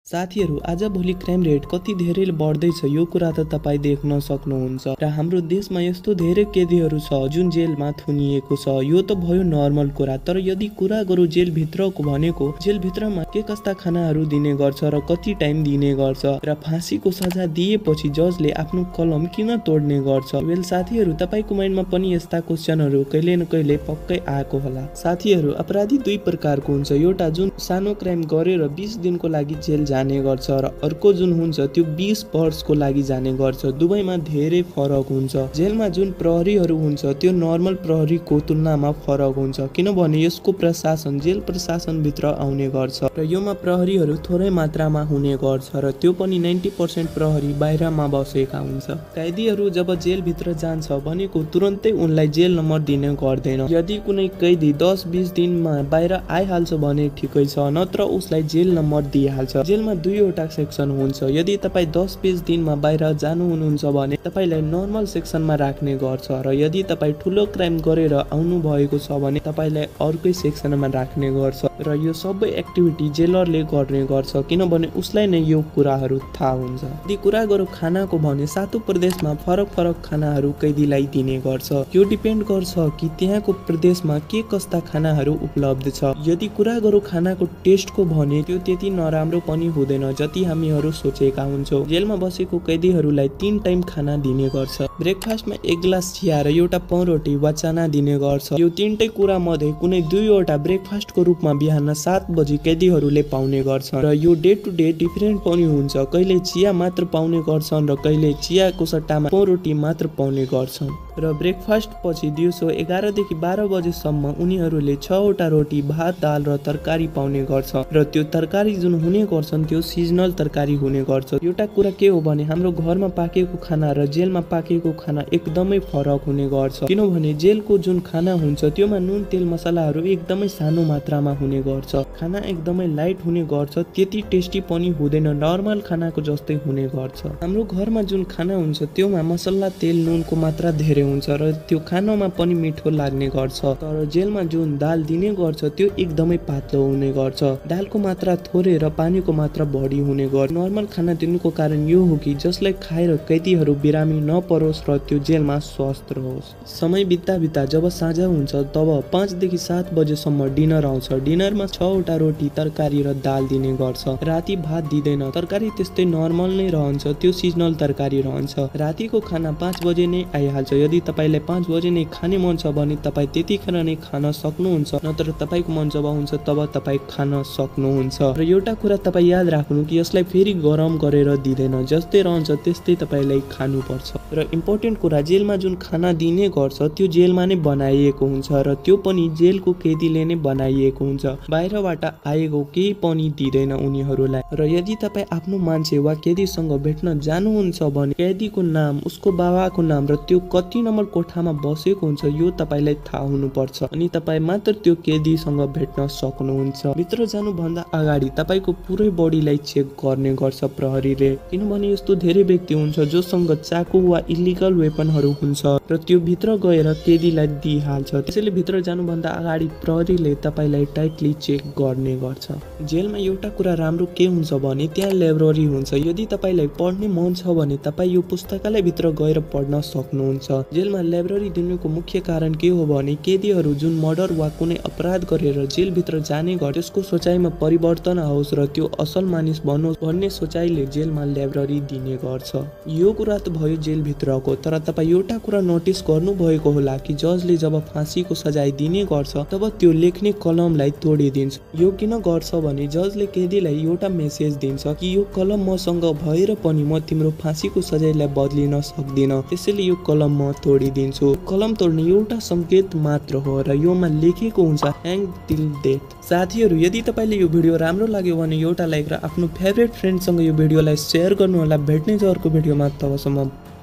साथीहरू आजभोलि crime rate कति धेरै बढ्दैछ यो कुरा त तपाईँ देख्न सक्नुहुन्छ र हाम्रो देशमा यस्तो धेरै कैदीहरू छ जुन जेलमा थुनिएको छ। यो त भयो नर्मल कुरा, तर यदि कुरा गरौँ जेलभित्रको भनेको जेलभित्रमा के कस्ता खानाहरू दिने गर्छ र कति टाइम दिने गर्छ र फाँसीको सजाय दिएपछि जजले आफ्नो कलम किन तोड्ने गर्छ। वेल साथीहरू, तपाईँको माइन्डमा पनि यस्ता क्वेसनहरू कहिले न कहिले पक्कै आएको होला। साथीहरू, अपराधी दुई प्रकारको हुन्छ, एउटा जुन सानो क्राइम गरेर 20 दिनको लागि जेल जाने गर्छ र अर्को जुन हुन्छ त्यो 20 वर्षको लागि जाने गर्छ। दुवैमा धेरै फरक हुन्छ। जेलमा जुन प्रहरीहरू हुन्छ त्यो नर्मल प्रहरीको तुलनामा फरक हुन्छ, किनभने यसको प्रशासन जेल प्रशासन भित्र आउने गर्छ र योमा प्रहरीहरू थोरै मात्रामा हुने गर्छ र त्यो पनि 90% प्रहरी बाहिरमा बसेका हुन्छ। कैदीहरू जब जेल भित्र जान्छ भनेको तुरन्तै उनलाई जेल नम्बर दिने गर्दैन। यदि कुनै कैदी 10-20 दिनमा बाहिर आइहाल्छ भने ठिकै छ, नत्र उसलाई जेल नम्बर दिइहाल्छ। जेलमा दुईवटा सेक्सन हुन्छ। यदि तपाईँ 10-20 दिनमा बाहिर जानु हुनुहुन्छ भने तपाईँलाई नर्मल सेक्सनमा राख्ने गर्छ र यदि तपाईँ ठुलो क्राइम गरेर आउनु भएको छ भने तपाईँलाई अर्कै सेक्सनमा राख्ने गर्छ र यो सबै एक्टिभिटी जेलरले गर्ने गर्छ, किनभने उसलाई नै यो कुराहरू थाहा हुन्छ। यदि कुरा गरौँ खानाको भने सातों प्रदेशमा फरक फरक खानाहरू कैदीलाई दिने गर्छ। यो डिपेन्ड गर्छ कि त्यहाँको प्रदेशमा के कस्ता खानाहरू उपलब्ध छ। यदि कुरा गरौँ खानाको टेस्टको भने त्यो त्यति नराम्रो पनि हुँदैन जति हामीहरू सोचेका हुन्छौँ। जेलमा बसेको कैदीहरूलाई 3 टाइम खाना दिने गर्छ। ब्रेकफास्टमा 1 गिलास चिया र एउटा पाउरोटी वा चना दिने गर्छ। यो 3टै कुरा मध्ये कुनै 2वटा ब्रेकफास्टको रूपमा बिहान 7 बजी कैदीहरूले पाउने गर्छन् र यो डे टु डे डिफरेन्ट पनि हुन्छ। कहिले चिया मात्र पाउने गर्छन् र कहिले चियाको सट्टामा पाउरोटी मात्र पाउने गर्छन् र ब्रेकफास्ट पछि दिउँसो 11 देखि 12 बजेसम्म उनीहरूले 6वटा रोटी, भात, दाल र तरकारी पाउने गर्छ र त्यो तरकारी जुन हुने गर्छन् त्यो सिजनल तरकारी हुने गर्छ। एउटा कुरा के हो भने हाम्रो घरमा पाकेको खाना र जेलमा पाकेको खाना एकदमै फरक हुने गर्छ, किनभने जेलको जुन खाना हुन्छ त्योमा नुन तेल मसलाहरू एकदमै सानो मात्रामा हुने गर्छ। खाना एकदमै लाइट हुने गर्छ, त्यति टेस्टी पनि हुँदैन, नर्मल खानाको जस्तै हुने गर्छ। हाम्रो घरमा जुन खाना हुन्छ त्योमा मसला तेल नुनको मात्रा धेरै हुन्छ र त्यो खानामा पनि मिठो लाग्ने गर्छ, तर जेलमा जुन दाल दिने गर्छ त्यो एकदमै पातलो हुने गर्छ। दालको मात्रा थोरै र पानीको मात्रा बढी हुने गर्छ। नर्मल खाना दिनुको कारण यो हो कि जसलाई खाएर कैदीहरू बिरामी नपरोस् र त्यो जेलमा स्वस्थ रहोस्। समय बित्दा बित्दा जब साँझ हुन्छ तब 5 देखि 7 बजेसम्म डिनर आउँछ। डिनरमा 6वटा रोटी, तरकारी र दाल दिने गर्छ। राति भात दिँदैन, तरकारी त्यस्तै नर्मल नै रहन्छ, त्यो सिजनल तरकारी रहन्छ। रातिको खाना 5 बजे नै आइहाल्छ। यदि तपाईँलाई 5 बजे नै खाने मन छ भने तपाईँ त्यतिखेर नै खान सक्नुहुन्छ, नत्र तपाईँको मन जब हुन्छ तब तपाईँ खान सक्नुहुन्छ। र एउटा कुरा तपाईँ याद राख्नु कि यसलाई फेरि गरम गरेर दिँदैन, जस्तै रहन्छ त्यस्तै तपाईँलाई खानुपर्छ। र इम्पोर्टेन्ट कुरा, जेलमा जुन खाना दिने गर्छ त्यो जेलमा नै बनाइएको हुन्छ र त्यो पनि जेलको कैदीले नै बनाइएको हुन्छ, बाहिरबाट आएको केही पनि दिँदैन उनीहरूलाई। र यदि तपाईँ आफ्नो मान्छे वा कैदीसँग भेट्न जानुहुन्छ भने कैदीको नाम, उसको बाबाको नाम र त्यो कति नम्बर कोठामा बसेको हुन्छ यो तपाईँलाई थाहा हुनुपर्छ, अनि तपाईँ मात्र त्यो कैदीसँग भेट्न सक्नुहुन्छ। भित्र जानुभन्दा अगाडि तपाईँको पुरै बडीलाई चेक गर्ने गर्छ प्रहरीले, किनभने यस्तो धेरै व्यक्ति हुन्छ जोसँग चाकु वा इलिगल वेपनहरू हुन्छ र त्यो भित्र गएर कैदीलाई दिइहाल्छ। त्यसैले भित्र जानुभन्दा अगाडि प्रहरीले तपाईँलाई टाइटली चेक गर्ने गर्छ। जेलमा एउटा कुरा राम्रो के हुन्छ भने त्यहाँ लाइब्रेरी हुन्छ। यदि तपाईँलाई पढ्ने मन छ भने तपाईँ यो पुस्तकालय भित्र गएर पढ्न सक्नुहुन्छ। जेलमा लाइब्रेरी दिनुको मुख्य कारण के हो भने कैदीहरू जुन मर्डर वा कुनै अपराध गरेर जेलभित्र जाने गर्छ त्यसको सोचाइमा परिवर्तन आओस् र त्यो असल मानिस बनोस् भन्ने सोचाइले जेलमा लाइब्रेरी दिने गर्छ। यो कुरा त भयो जेलभित्रको, तर तपाईँ एउटा कुरा नोटिस गर्नुभएको होला कि जजले जब फाँसीको सजाय दिने गर्छ तब त्यो लेख्ने कलमलाई तोडिदिन्छ। यो किन गर्छ भने जजले कैदीलाई एउटा मेसेज दिन्छ कि यो कलम मसँग भएर पनि म तिम्रो फाँसीको सजायलाई बदलिन सक्दिनँ, त्यसैले यो कलम म तोडिदिन्छु। कलम तोड्ने एउटा संकेत मात्र हो र योमा लेखेको हुन्छ ह्याङ टिल डेथ। साथीहरू, यदि तपाईँले यो भिडियो राम्रो लाग्यो भने एउटा लाइक र आफ्नो फेभरेट फ्रेन्डसँग यो भिडियोलाई सेयर गर्नुहोला। भेट्ने छ अर्को भिडियोमा, तबसम्म